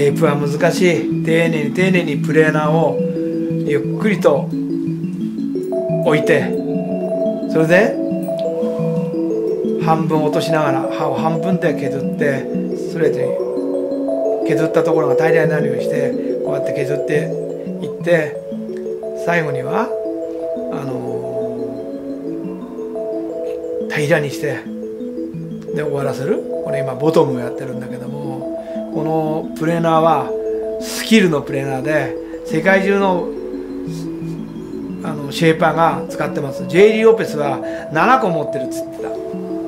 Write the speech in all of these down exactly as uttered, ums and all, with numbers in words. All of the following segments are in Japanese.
シェイプは難しい。丁寧に丁寧にプレーナーをゆっくりと置いて、それで半分落としながら刃を半分で削ってストレートに削ったところが平らになるようにしてこうやって削っていって、最後にはあのー、平らにしてで終わらせる。これ今ボトムをやってるんだけども、このプレーナーはスキルのプレーナーで世界中のあのシェーパーが使ってます。ジェイリー・オペスはななこ持ってるっつってた。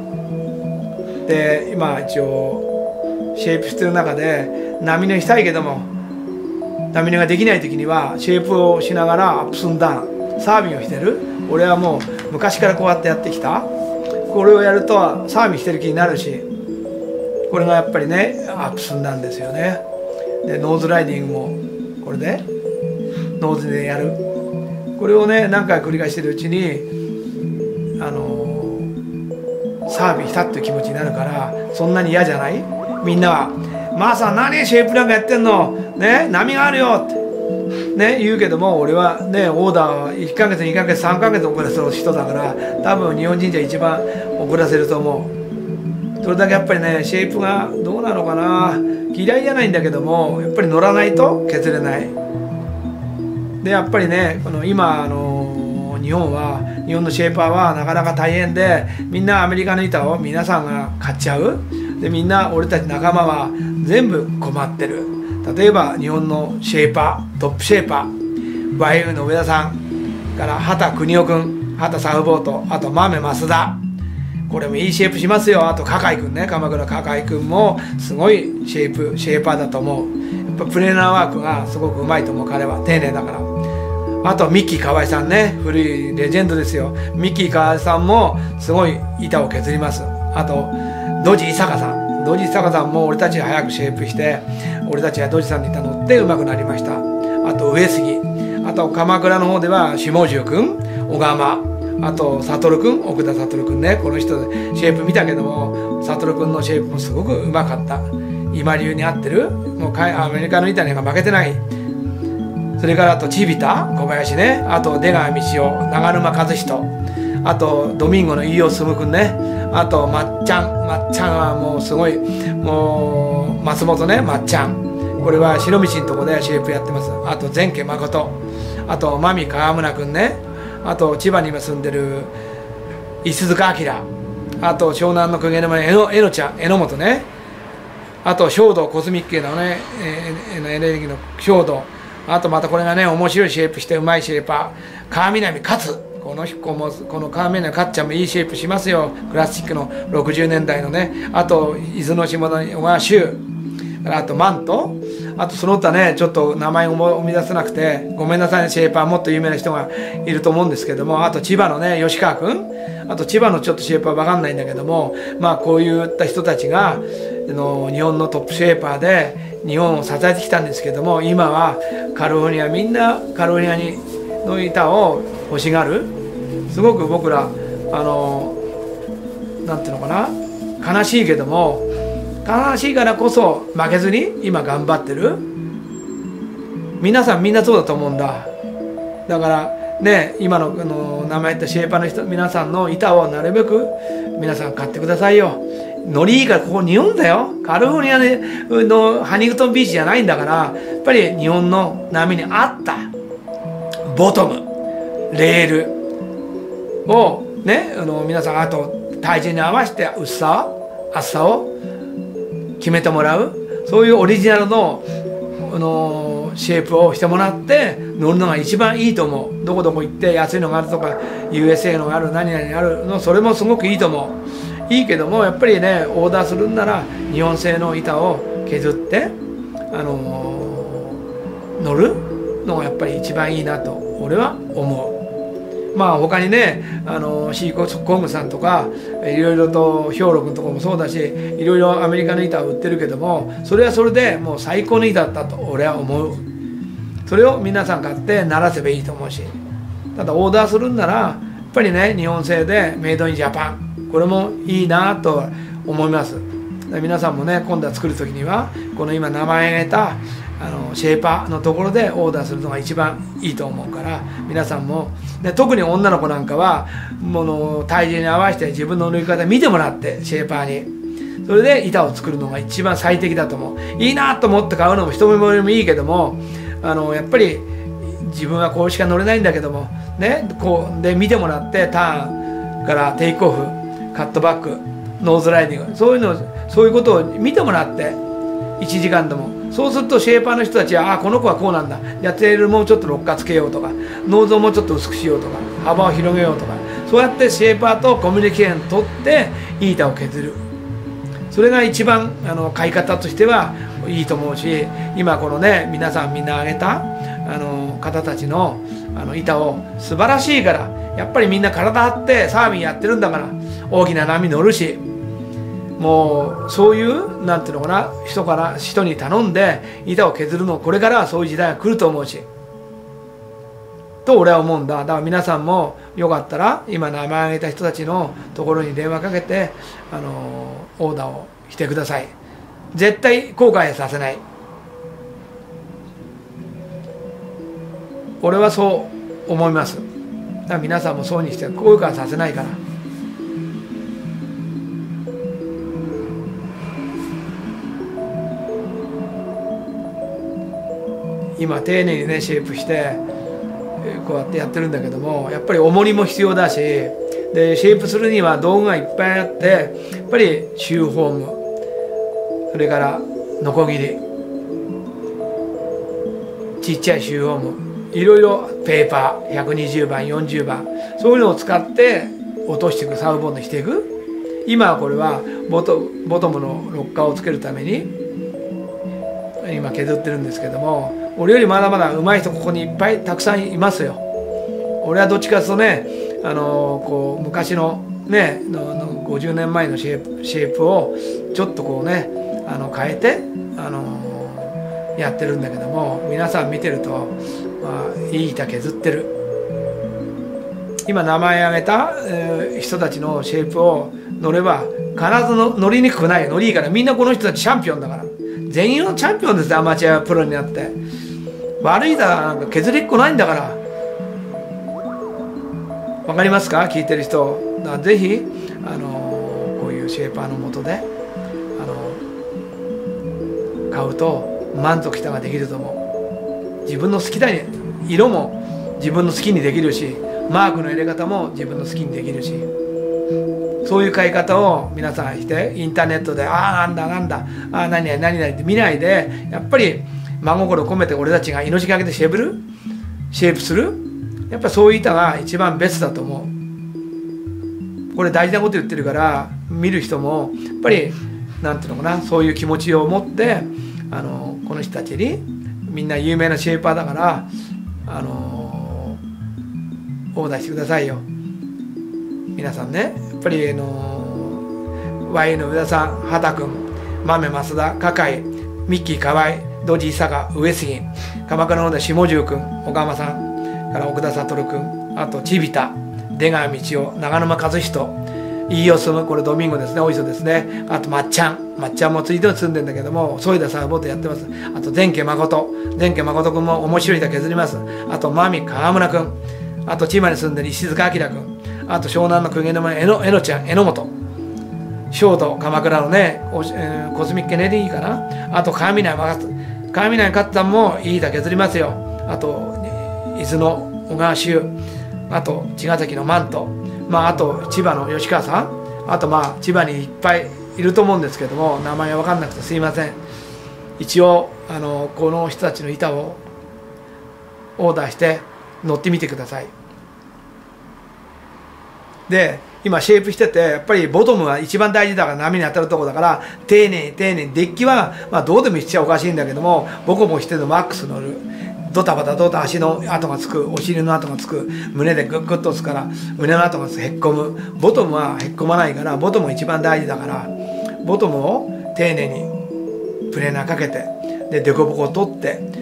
で今一応シェイプしてる中で波乗りしたいけども波乗りができない時にはシェイプをしながらアップスンダウンサービングをしてる。俺はもう昔からこうやってやってきた。これをやるとサービングしてる気になるし、これがやっぱりねアップスンダウンですよね。でノーズライディングもこれでノーズでやる。これをね何回繰り返してるうちにあのサービスしたっていう気持ちになるから、そんなに嫌じゃない。みんなは「マーさん何シェイプなんかやってんのね、波があるよ」ってね言うけども、俺はねオーダーいっかげつにかげつさんかげつ遅らせる人だから、多分日本人じゃ一番遅らせると思う。それだけやっぱりねシェイプがどうなのかな、嫌いじゃないんだけどもやっぱり乗らないと削れない。でやっぱりねこの今あの日本は日本のシェーパーはなかなか大変で、みんなアメリカの板を皆さんが買っちゃう。でみんな俺たち仲間は全部困ってる。例えば日本のシェーパートップシェーパー ワイユー の上田さんから畑邦夫君、畑サウボート、あと豆増田、これもいいシェイプしますよ。あと加海君ね、鎌倉加海君もすごいシェイプシェーパーだと思う。やっぱプレーナーワークがすごくうまいと思う。彼は丁寧だから。あとミッキー河合さんね、古いレジェンドですよ。ミッキー河合さんもすごい板を削ります。あとドジ伊坂さん、ドジ伊坂さんも俺たちが早くシェイプして、俺たちがドジさんに板乗って上手くなりました。あと上杉、あと鎌倉の方では下重君、小川、あと悟君、奥田悟君ね、この人シェイプ見たけども悟君のシェイプもすごくうまかった。今流に合ってる。もうアメリカの板には負けてない。それからあとチビタ小林ね、あと出川道夫、長沼和人、あとドミンゴの飯尾進君ね、あとまっちゃん、まっちゃんはもうすごい、もう松本ね、まっちゃん、これは白道のとこでシェイプやってます。あと前家誠、あと真見川村君ね、あと千葉に今住んでる石塚明、あと湘南の公家沼のえのえのちゃん、榎本ね、あと兵道コスミック系のね、えー、エネルギーの兵道、あとまたこれがね面白いシェイプしてうまいシェイパー川南勝、この子もこの川南勝ちゃんもいいシェイプしますよ。クラシックのろくじゅうねんだいのね。あと伊豆の下の小川修、あとマント、あとその他ねちょっと名前を生み出せなくてごめんなさいね。シェイパーもっと有名な人がいると思うんですけども、あと千葉のね吉川君、あと千葉のちょっとシェイパーわかんないんだけども、まあこういった人たちがあの日本のトップシェイパーで日本を支えてきたんですけども、今はカリフォルニア、みんなカリフォルニアにの板を欲しがる。すごく僕らあのなんていうのかな、悲しいけども悲しいからこそ負けずに今頑張ってる。皆さんみんなそうだと思うんだ。だからね今のあの名前言ったシェイパーの人皆さんの板をなるべく皆さん買ってくださいよ。ノリいいからここ日本だよ。カリフォルニアのハニングトンビーチじゃないんだから、やっぱり日本の波に合ったボトムレールをねあの皆さん、あと体重に合わせて薄さ厚さを決めてもらう。そういうオリジナルのあのシェイプをしてもらって乗るのが一番いいと思う。どこどこ行って安いのがあるとか ユーエスエー のがある何々あるの、それもすごくいいと思う。いいけどもやっぱりねオーダーするんなら日本製の板を削ってあのー、乗るのがやっぱり一番いいなと俺は思う。まあ他にねあのー、シーコングさんとかいろいろと兵糧君とかもそうだし、いろいろアメリカの板を売ってるけども、それはそれでもう最高の板だったと俺は思う。それを皆さん買って鳴らせばいいと思うし、ただオーダーするんならやっぱりね日本製でメイドインジャパン、これもいいなと思います。 皆さんもね今度は作る時にはこの今名前挙げたあのシェーパーのところでオーダーするのが一番いいと思うから、皆さんもで特に女の子なんかはもの体重に合わせて自分の縫い方見てもらってシェーパーに、それで板を作るのが一番最適だと思う。いいなと思って買うのも一目惚れもいいけども、あのやっぱり自分はこうしか乗れないんだけどもね、こうで見てもらってターンからテイクオフ、カットバック、ノーズライディング、そういうのそういうことを見てもらっていちじかんでも、そうするとシェーパーの人たちはあこの子はこうなんだ、やってるもうちょっとロッカーつけようとか、ノーズをもうちょっと薄くしようとか、幅を広げようとか、そうやってシェーパーとコミュニケーションを取っていい板を削る。それが一番あの買い方としてはいいと思うし、今このね皆さんみんな挙げたあの方たちのあの板を素晴らしいから、やっぱりみんな体張ってサーフィンやってるんだから大きな波乗るし、もうそういうなんていうのかな、人から人に頼んで板を削るの、これからはそういう時代が来ると思うしと俺は思うんだ。だから皆さんもよかったら今名前挙げた人たちのところに電話かけてあのオーダーをしてください。絶対後悔させない。俺はそう思います。だから皆さんもそうにして後悔させないから。今丁寧にねシェイプしてこうやってやってるんだけども、やっぱり重りも必要だし、でシェイプするには道具がいっぱいあって、やっぱりシューフォーム、それからノコギリ、ちっちゃいシューフォーム、いろいろペーパーひゃくにじゅうばんよんじゅうばん、そういうのを使って落としていく、サウボンドしていく。今はこれはボト、ボトムのロッカーをつけるために今削ってるんですけども、俺よりまだまだ上手い人ここにいっぱいたくさんいますよ。俺はどっちかというとね、あのこう昔のねののごじゅうねんまえのシェイプ、シェイプをちょっとこうねあの変えてあのやってるんだけども、皆さん見てると、まあ、いい板削ってる。今名前挙げた、えー、人たちのシェイプを乗れば必ずの乗りにくくないよ。乗りいいから、みんなこの人たちチャンピオンだから、全員のチャンピオンですよ。アマチュアプロになって悪い板なんか削りっこないんだから。わかりますか、聞いてる人。だからぜひあのこういうシェーパーの下であの買うと満足したができると思う。自分の好きだに色も自分の好きにできるし、マークの入れ方も自分の好きにできるし、そういう買い方を皆さんしてインターネットでああなんだなんだああ何々何々って見ないで、やっぱり真心込めて俺たちが命がけでシェイプるシェイプする、やっぱそういう板が一番ベストだと思う。これ大事なこと言ってるから見る人もやっぱりなんていうのかな、そういう気持ちを持ってあのこの人たちにみんな有名なシェイパーだからあのオーダーしてくださいよ皆さんね。やっぱりあの ワイエー の上田さん、畑君、豆増田、酒井、ミッキー河合、ドジ伊坂、上杉、鎌倉ので下重君、岡間さんから奥田悟君、あと千田、出川道夫、長沼和人、飯尾進、これドミンゴですね、おいそですね、あとまっちゃん、まっちゃんもついて住んでんだけども、添田サーボートやってます。あと前家誠、前家誠君も面白い板削ります。あと真美川村君、あと千葉に住んでる石塚明君、あと湘南の公家のえのえのちゃん、榎本、正道、鎌倉のね、おえー、コスミックケネディかな、あと川南若津、川南勝さんもいい板削りますよ。あと伊豆の小川修、あと茅ヶ崎のマント、まああと千葉の吉川さん、あとまあ千葉にいっぱいいると思うんですけども、名前は分かんなくてすいません。一応あのこの人たちの板をオーダーして乗ってみてください。で今シェイプしてて、やっぱりボトムは一番大事だから、波に当たるとこだから丁寧に丁寧に、デッキはまあどうでもしちゃおかしいんだけども、ボコボコしてるのマックス乗る、ドタバタドタ足の跡がつく、お尻の跡がつく、胸でグッグッと押すから胸の跡がへっこむ。ボトムはへっこまないから、ボトムが一番大事だから、ボトムを丁寧にプレーナーかけて、でデコボコを取って、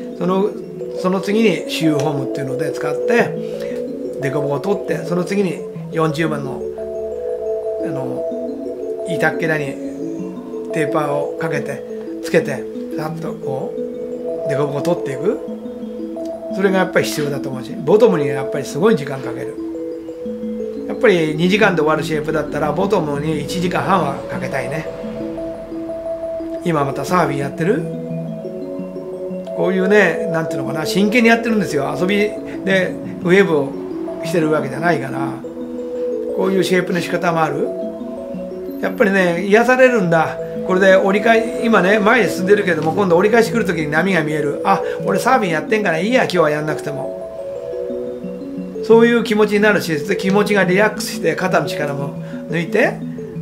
そのその次にシューホームっていうので使ってデコボコを取って、その次によんじゅうばんのあの板っけらにテーパーをかけてつけてさっとこうデコボコ取っていく、それがやっぱり必要だと思うし、ボトムにやっぱりすごい時間かける。やっぱりにじかんで終わるシェイプだったらボトムにいちじかんはんはかけたいね。今またサーフィンやってる、こういうね、なんていうのかな、真剣にやってるんですよ。遊びでウェーブをしてるわけじゃないから、こういうシェイプの仕方もある。やっぱりね、癒されるんだ。これで折り返今ね前に進んでるけども、今度折り返し来る時に波が見える。あ、俺サーフィンやってんからいいや、今日はやんなくても。そういう気持ちになるし、気持ちがリラックスして肩の力も抜いて、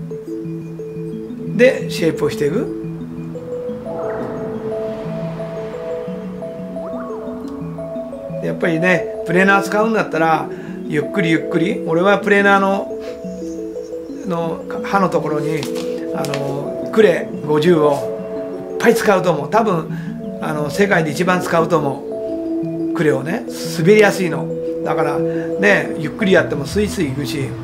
でシェイプをしていく。やっぱりね、プレーナー使うんだったらゆっくりゆっくり。俺はプレーナーのの刃のところにあのクレごじゅうをいっぱい使うと思う。多分あの世界で一番使うと思う。クレをね、滑りやすいのだからね、ゆっくりやってもスイスイいくし、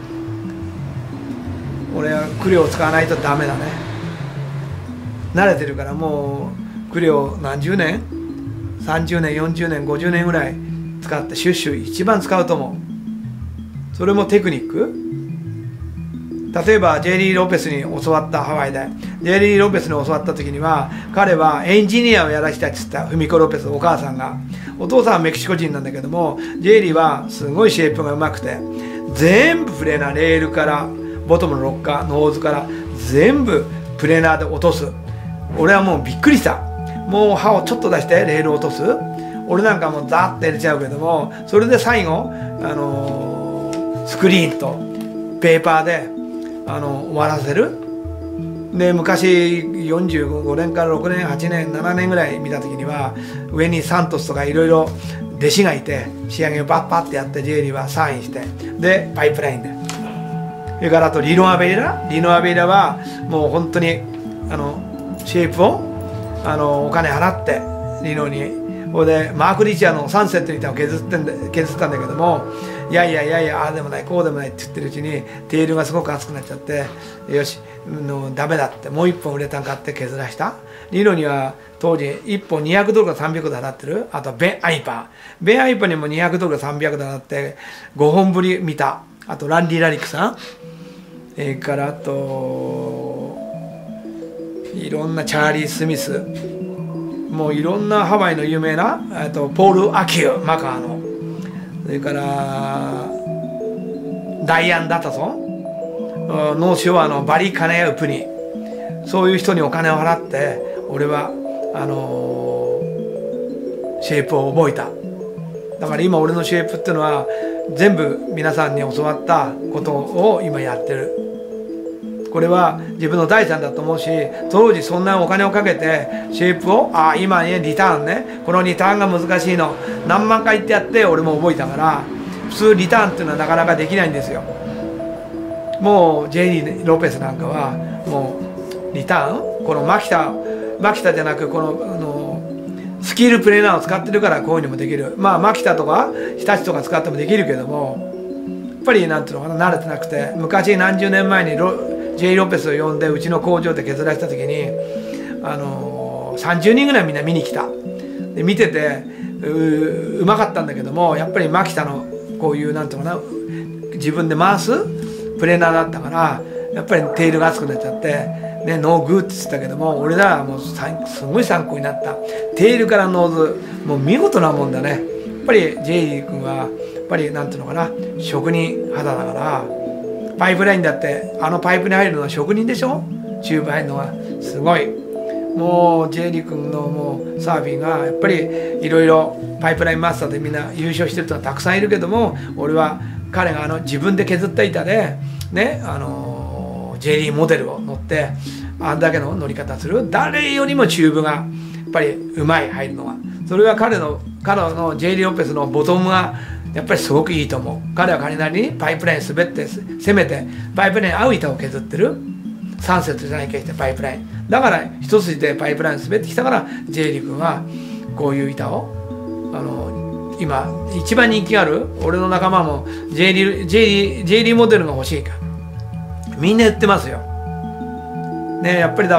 俺はクレを使わないとダメだね。慣れてるから、もうクレを何十年さんじゅうねんよんじゅうねんごじゅうねんぐらい使って、シュッシュ一番使うと思う。それもテクニック。例えばジェリー・ロペスに教わった、ハワイでジェリー・ロペスに教わった時には、彼はエンジニアをやらしたいって言った。フミコ・ロペス、お母さんが。お父さんはメキシコ人なんだけども、ジェリーはすごいシェイプがうまくて、全部プレーナー、レールからボトムのロッカー、ノーズから全部プレーナーで落とす。俺はもうびっくりした。もう刃をちょっと出してレールを落とす。俺なんかもうザーッと入れちゃうけども、それで最後、あのー、スクリーンとペーパーであの終わらせる。で昔よんじゅうごねんからろくねんはちねんななねんぐらい見た時には、上にサントスとかいろいろ弟子がいて、仕上げをバッパッてやって、ジェリーはサインして、でパイプラインで、それからあとリノアベイラリノアベイラはもう本当にあのシェイプをあのお金払ってリノに、これでマーク・リチャーのサンセットに板を削ってんで削ったんだけども、いやいやいやいや、ああでもないこうでもないって言ってるうちにテールがすごく熱くなっちゃって、よしのダメだって、もういっぽんウレタン買って削らした。リノには当時いっぽんにひゃくドルかさんびゃくドル払ってる。あとベン・アイパーベン・アイパーにもにひゃくドルかさんびゃくドル払ってごほんぶり見た。あとランディ・ラリックさん、えー、からあといろんなチャーリー・スミス、もういろんなハワイの有名なとポール・アキュー、マカーの、それからダイアン・ダタソン、ノーショアのバリ・カネヤウプニ、そういう人にお金を払って俺はあのー、シェイプを覚えた。だから今俺のシェイプっていうのは全部皆さんに教わったことを今やってる。これは自分の財産だと思うし、当時そんなお金をかけてシェイプを、あ今ねリターンね、このリターンが難しいの何万回ってやって俺も覚えたから、普通リターンっていうのはなかなかできないんですよ。もうジェリー・ロペスなんかはもうリターン、このマキタマキタじゃなくこのあのスキルプレーナーを使ってるからこういうのもできる。まあマキタとか日立とか使ってもできるけども、やっぱりなんていうのかな、慣れてなくて、昔何十年前にロジェイ・ロペスを呼んでうちの工場で削らせた時に、あのー、さんじゅうにんぐらいみんな見に来た。で見てて う, うまかったんだけども、やっぱりマキタのこういうなんていうのかな、自分で回すプレーナーだったから、やっぱりテールが熱くなっちゃって、ね、ノーグーって言ってたけども、俺らはもうすごい参考になった。テールからノーズ、もう見事なもんだね。やっぱりジェイリー君はやっぱりなんていうのかな、職人肌だから。パイプラインだってあのパイプに入るのは職人でしょ。チューブ入るのはすごい。もうジェイリー君のもうサーフィンがやっぱりいろいろパイプラインマスターでみんな優勝してる人はたくさんいるけども、俺は彼があの自分で削った板でね、あのジェイリーモデルを乗ってあんだけの乗り方する。誰よりもチューブがやっぱりうまい、入るのは。それは彼の彼のジェイリー・ロペスのボトムがやっぱりすごくいいと思う。彼は彼なりにパイプライン滑って攻めてパイプライン合う板を削ってる。さんセットじゃないかしてパイプラインだから一筋でパイプライン滑ってきたから、ジェイリー君はこういう板をあの今一番人気がある。俺の仲間もジェイリー、ジェイリー、ジェイリーモデルが欲しいからみんな言ってますよね。やっぱりだから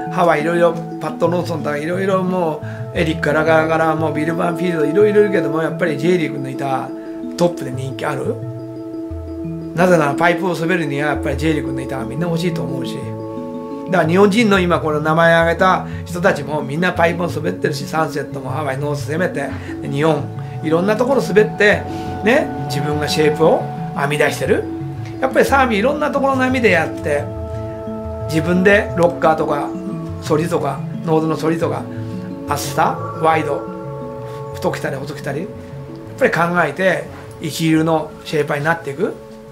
ハワイいろいろパット・ローソンとかいろいろもうエリック・ガラガラからもうビル・バンフィールドいろいろいるけども、やっぱり J リーグのいたトップで人気ある。なぜならパイプを滑るにはやっぱり J リーグのいたみんな欲しいと思うし、だから日本人の今この名前挙げた人たちもみんなパイプを滑ってるし、サンセットもハワイノース攻めて日本いろんなところ滑ってね、自分がシェイプを編み出してる。やっぱりサーフィンいろんなところの網でやって自分でロッカーとか反りとかノーズの反りとか厚さワイド太きたり細きたりやっぱり考えて一流のシェイパーになっていく。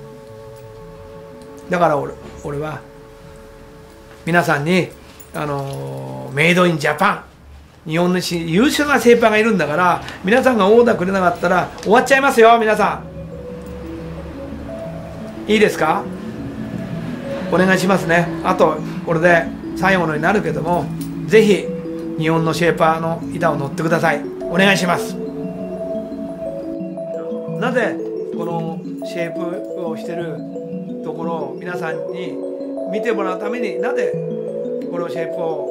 だから 俺, 俺は皆さんに、あのー、メイドインジャパン日本の優秀なシェイパーがいるんだから、皆さんがオーダーくれなかったら終わっちゃいますよ。皆さんいいですか、お願いしますね。あとこれで最後のになるけども、ぜひ日本のシェイパーの板を乗ってください。お願いします。なぜこのシェイプをしてるところを皆さんに見てもらうために、なぜこれをシェイプを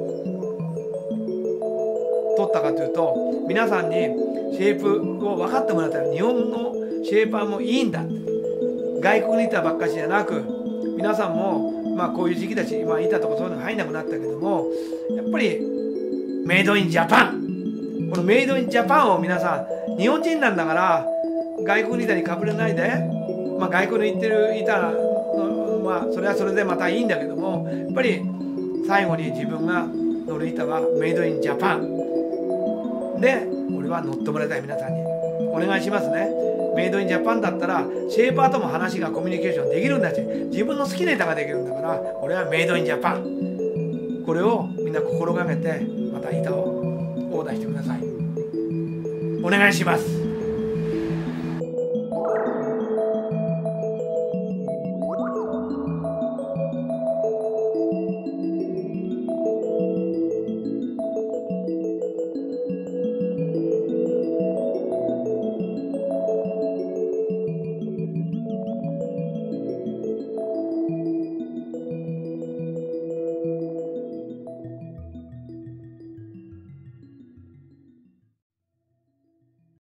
取ったかというと、皆さんにシェイプを分かってもらったら、日本のシェイパーもいいんだ、外国にいたばっかしじゃなく、皆さんもまあこういう時期だし、今いたとこそういうのが入んなくなったけども、やっぱりメイドインジャパン、このメイドインジャパンを皆さん、日本人なんだから外国にいたにかぶれないで、まあ、外国に行ってるいたの、まあ、それはそれでまたいいんだけども、やっぱり最後に自分が乗る板はメイドインジャパンで俺は乗ってもらいたい。皆さんにお願いしますね。メイドインジャパンだったらシェイパーとも話がコミュニケーションできるんだし、自分の好きな板ができるんだから、俺はメイドインジャパン、これをみんな心がけてまた板をオーダーしてください。お願いします。